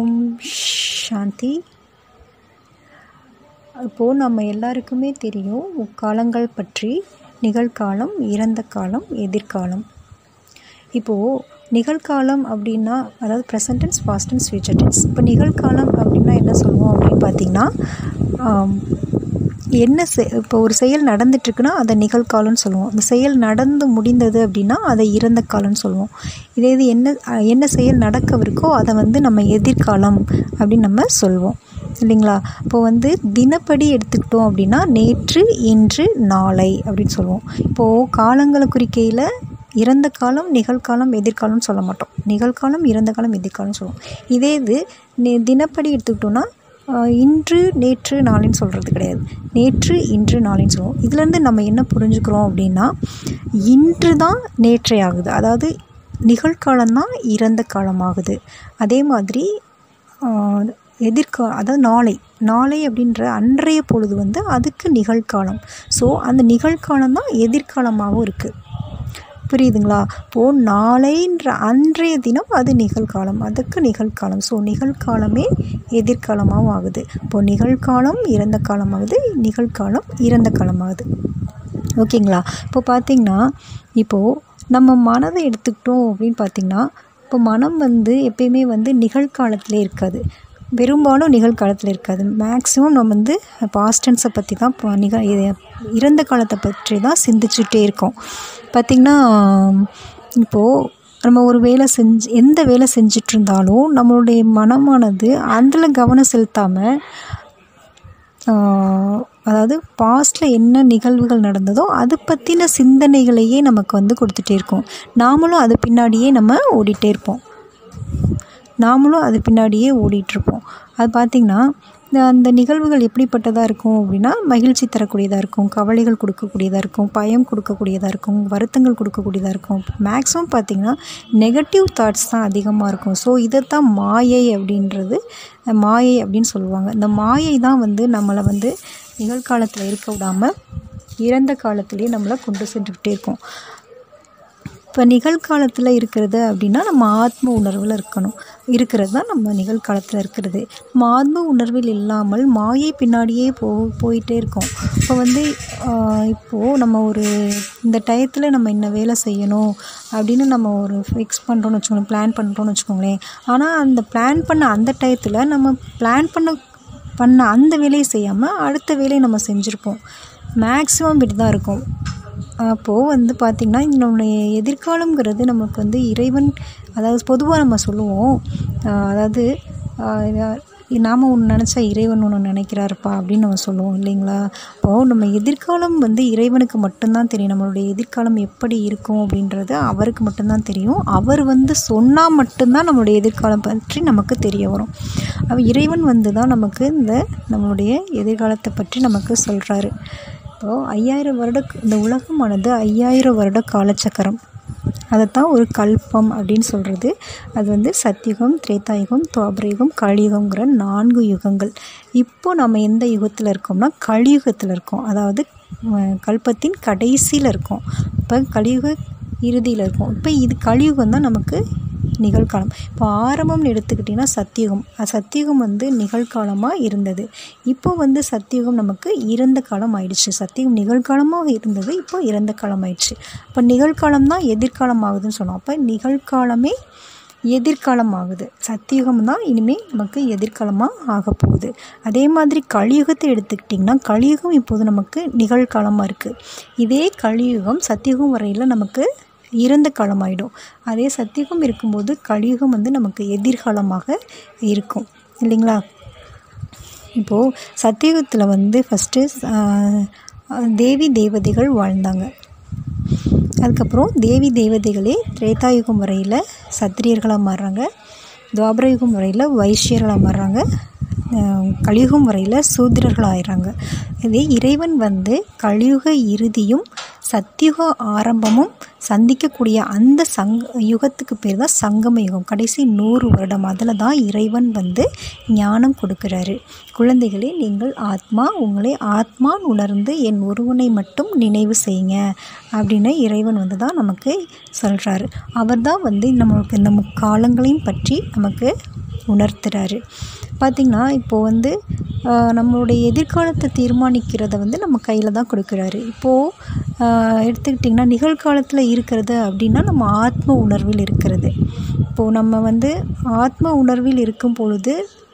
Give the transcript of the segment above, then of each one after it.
ஓம் சாந்தி. இப்போது நம்ம எல்லாருக்குமே தெரியும் காலங்கள் பற்றி. நிகழ்காலம், இறந்த காலம், எதிர்காலம். இப்போது நிகழ்காலம் அப்படின்னா அதாவது present tense, past tense, future tense. இப்போ நிகழ்காலம் அப்படின்னா என்ன சொல்லுவோம் அப்படின்னு பார்த்திங்கன்னா, இப்போ ஒரு செயல் நடந்துட்டுருக்குன்னா அதை நிகழ்காலம்னு சொல்லுவோம். அந்த செயல் நடந்து முடிந்தது அப்படின்னா அதை இறந்த காலம்னு சொல்லுவோம். இது என்ன செயல் நடக்கவிருக்கோ அதை நம்ம எதிர்காலம் அப்படின்னு நம்ம சொல்லுவோம் இல்லைங்களா. இப்போது தினப்படி எடுத்துக்கிட்டோம் அப்படின்னா நேற்று, இன்று, நாளை அப்படின்னு சொல்லுவோம். இப்போது காலங்களை குறிக்கையில் இறந்த காலம், நிகழ்காலம், எதிர்காலம்னு சொல்ல மாட்டோம். நிகழ்காலம், இறந்த காலம், எதிர்காலம்னு சொல்லுவோம். இதே இது தினப்படி எடுத்துக்கிட்டோன்னா இன்று, நேற்று, நாளைன்னு சொல்கிறது கிடையாது. நேற்று, இன்று, நாளைன்னு சொல்லுவோம். இதுலேருந்து நம்ம என்ன புரிஞ்சுக்கிறோம் அப்படின்னா, இன்று தான் நேற்றை ஆகுது, அதாவது நிகழ்காலம்தான் இறந்த காலமாகுது. அதே மாதிரி அதாவது நாளை அப்படின்ற அன்றைய பொழுது அதுக்கு நிகழ்காலம். ஸோ அந்த நிகழ்காலம் தான் எதிர்காலமாகவும் இருக்குது. புரியுதுங்களா. இப்போது நாளைன்ற அன்றைய தினம் அது நிகழ்காலம், அதுக்கு நிகழ்காலம். ஸோ நிகழ்காலமே எதிர்காலமாகவும் ஆகுது. இப்போது நிகழ்காலம் இறந்த காலமாகுது, நிகழ்காலம் இறந்த காலமாகுது. ஓகேங்களா. இப்போ பார்த்திங்கன்னா, இப்போது நம்ம மனதை எடுத்துக்கிட்டோம் அப்படின்னு பார்த்திங்கன்னா, இப்போ மனம் எப்பயுமே நிகழ்காலத்திலே இருக்காது. பெரும்பாலும் நிகழ்காலத்தில் இருக்காது. மேக்ஸிமம் நம்ம பாஸ்ட் டென்ஸை பற்றி தான் இறந்த காலத்தை பற்றி தான் சிந்திச்சுட்டே இருக்கோம். பார்த்திங்கன்னா, இப்போது நம்ம ஒரு எந்த வேலை செஞ்சிட்ருந்தாலும் நம்மளுடைய மனமானது அதில் கவனம் செலுத்தாமல், அதாவது பாஸ்ட்டில் என்ன நிகழ்வுகள் நடந்ததோ அது பற்றின சிந்தனைகளையே நமக்கு கொடுத்துட்டே இருக்கோம். நாமளும் அது பின்னாடியே நம்ம ஓடிட்டுருப்போம். அது பார்த்திங்கன்னா, அந்த நிகழ்வுகள் எப்படிப்பட்டதாக இருக்கும் அப்படின்னா, மகிழ்ச்சி தரக்கூடியதாக இருக்கும், கவலைகள் கொடுக்கக்கூடியதாக இருக்கும், பயம் கொடுக்கக்கூடியதாக இருக்கும், வருத்தங்கள் கொடுக்கக்கூடியதாக இருக்கும். மேக்ஸிமம் பார்த்திங்கன்னா நெகட்டிவ் தாட்ஸ் தான் அதிகமாக இருக்கும். ஸோ இதைத்தான் மாயை அப்படின்னு சொல்லுவாங்க. இந்த மாயை தான் நம்மளை நிகழ்காலத்தில் இருக்க விடாமல் இறந்த காலத்திலே நம்மளை கொண்டு சென்றுக்கிட்டே இருக்கோம். இப்போ நிகழ்காலத்தில் இருக்கிறது அப்படின்னா நம்ம ஆத்ம உணர்வில் இருக்கிறது தான் நம்ம நிகழ்காலத்தில் இருக்கிறது. நம்ம ஆத்ம உணர்வில் இல்லாமல் மாயை பின்னாடியே போயிட்டே இருக்கோம். இப்போ இப்போது நம்ம இந்த டயத்தில் நம்ம என்ன வேலை செய்யணும் அப்படின்னு நம்ம ஃபிக்ஸ் பண்ணுறோன்னு வச்சுக்கோங்களேன், பிளான் பண்ணுறோன்னு வச்சுக்கோங்களேன். ஆனால் அந்த பிளான் பண்ண அந்த டயத்தில் நம்ம பிளான் பண்ண அந்த வேலையை செய்யாமல் அடுத்த வேலையை நம்ம செஞ்சுருப்போம். மேக்ஸிமம் இப்படி தான் இருக்கும். அப்போது பார்த்திங்கன்னா, நம்மளுடைய எதிர்காலங்கிறது நமக்கு இறைவன், அதாவது பொதுவாக நம்ம சொல்லுவோம், அதாவது நாம் ஒன்று நினச்சா இறைவன் ஒன்று நினைக்கிறாருப்பா அப்படின்னு நம்ம சொல்லுவோம் இல்லைங்களா. அப்போது நம்ம எதிர்காலம் இறைவனுக்கு மட்டும்தான் தெரியும். நம்மளுடைய எதிர்காலம் எப்படி இருக்கும் அப்படின்றது அவருக்கு மட்டும்தான் தெரியும். அவர் சொன்னால் மட்டும்தான் நம்மளுடைய எதிர்காலம் பற்றி நமக்கு தெரிய வரும். இறைவன் தான் நமக்கு நம்மளுடைய எதிர்காலத்தை பற்றி நமக்கு சொல்கிறாரு. இப்போது 5000 வருட இந்த உலகமானது 5000 வருட காலச்சக்கரம். அதைத்தான் ஒரு கல்பம் அப்படின்னு சொல்கிறது. அது சத்தியுகம், திரேதாயுகம், துவாபரயுகம், கலியுகங்கிற 4 யுகங்கள். இப்போது நம்ம எந்த யுகத்தில் இருக்கோம்னா கலியுகத்தில் இருக்கோம். அதாவது கல்பத்தின் கடைசியில் இருக்கோம். இப்போ கலியுக இறுதியில் இருக்கோம். இப்போ இது கலியுகம் தான் நமக்கு நிகழ்காலம். இப்போ ஆரம்பம்னு எடுத்துக்கிட்டிங்கன்னா சத்தியுகம் நிகழ்காலமாக இருந்தது. இப்போ சத்தியுகம் நமக்கு இறந்த காலம் ஆயிடுச்சு. சத்தியுகம் நிகழ்காலமாக இருந்தது, இப்போ இறந்த காலம் ஆயிடுச்சு. இப்போ நிகழ்காலம் தான் எதிர்காலம் ஆகுதுன்னு சொன்னோம். அப்போ நிகழ்காலமே எதிர்காலம் ஆகுது. சத்தியுகம் தான் இனிமேல் நமக்கு எதிர்காலமாக ஆக போகுது. அதே மாதிரி கலியுகத்தை எடுத்துக்கிட்டிங்கன்னா கலியுகம் இப்போது நமக்கு நிகழ்காலமாக இருக்குது. இதே கலியுகம் சத்தியுகம் வரையில் நமக்கு இறந்த காலமாயிடும். அதே சத்தியுகம் இருக்கும்போது கலியுகம் நமக்கு எதிர்காலமாக இருக்கும் இல்லைங்களா. இப்போது சத்தியுகத்தில் ஃபஸ்ட்டு தேவி தேவதைகள் வாழ்ந்தாங்க. அதுக்கப்புறம் தேவி தேவதைகளே திரேதாயுகம் வரையில் சத்திரியர்களாக மாறுறாங்க, துவாபரயுகம் வரையில் வைஷ்யர்களாக மாறுறாங்க, கலியுகம் வரையில் சூத்திரர்கள் ஆயிடுறாங்க. இதே இறைவன் கலியுக இறுதியும் சத்தியுக ஆரம்பமும் சந்திக்கக்கூடிய அந்த யுகத்துக்கு பேர் தான் சங்கம யுகம். கடைசி 100 வருடம். அதில் தான் இறைவன் ஞானம் கொடுக்குறாரு. குழந்தைகளே, நீங்கள் உங்களை ஆத்மான்னு உணர்ந்து என் ஒருவனை மட்டும் நினைவு செய்யுங்க அப்படின்னு இறைவன் தான் நமக்கு சொல்கிறாரு. அவர் தான் நம்மளுக்கு இந்த முக்காலங்களையும் பற்றி நமக்கு உணர்த்துறாரு. பார்த்திங்கன்னா இப்போது வந்து நம்மளுடைய எதிர்காலத்தை தீர்மானிக்கிறத வந்து நம்ம கையில் தான் கொடுக்குறாரு. இப்போது எடுத்துக்கிட்டிங்கன்னா நிகழ்காலத்தில் இருக்கிறது அப்படின்னா நம்ம ஆத்ம உணர்வில் இருக்கிறது. இப்போது நம்ம வந்து ஆத்ம உணர்வில் இருக்கும் பொழுது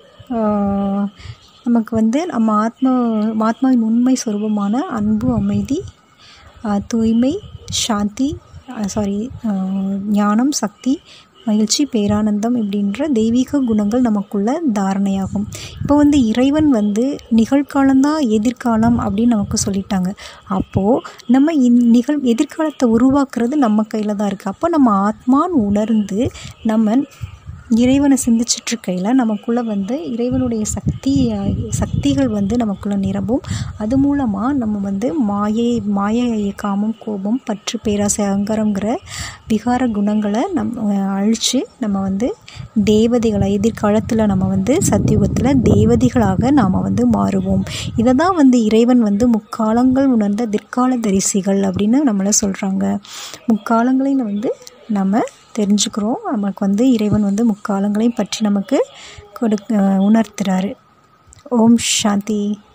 நமக்கு வந்து நம்ம ஆத்மாவின் உண்மை சொரூபமான அன்பு, அமைதி, தூய்மை, சாந்தி, ஞானம், சக்தி, மகிழ்ச்சி, பேரானந்தம் இப்படின்ற தெய்வீக குணங்கள் நமக்குள்ள தாரணையாகும். இப்போ வந்து இறைவன் வந்து நிகழ்காலம்தான் எதிர்காலம் அப்படின்னு நமக்கு சொல்லிட்டாங்க. அப்போது நம்ம எதிர்காலத்தை உருவாக்குறது நம்ம கையில் தான் இருக்குது. அப்போ நம்ம ஆத்மான்னு உணர்ந்து நம்ம இறைவனை சிந்திச்சிட்ருக்கையில் நமக்குள்ளே வந்து இறைவனுடைய சக்திகள் வந்து நமக்குள்ளே நிரம்பும். அது மூலமாக நம்ம வந்து மாயை, காமம், கோபம், பற்று, பேராசை, அகங்காரங்கிற விகார குணங்களை அழித்து நம்ம வந்து தேவதைகளை எதிர்காலத்தில் நம்ம வந்து சத்தியுகத்தில் தேவதைகளாக நாம் வந்து மாறுவோம். இதை தான் வந்து இறைவன் வந்து முக்காலங்கள் உணர்ந்த திற்கால தரிசிகள் அப்படின்னு நம்மளை சொல்கிறாங்க. முக்காலங்களையும் வந்து நம்ம தெரிஞ்சுக்கிறோம். நமக்கு வந்து இறைவன் வந்து முக்காலங்களையும் பற்றி நமக்கு உணர்த்துறாரு. ஓம் சாந்தி.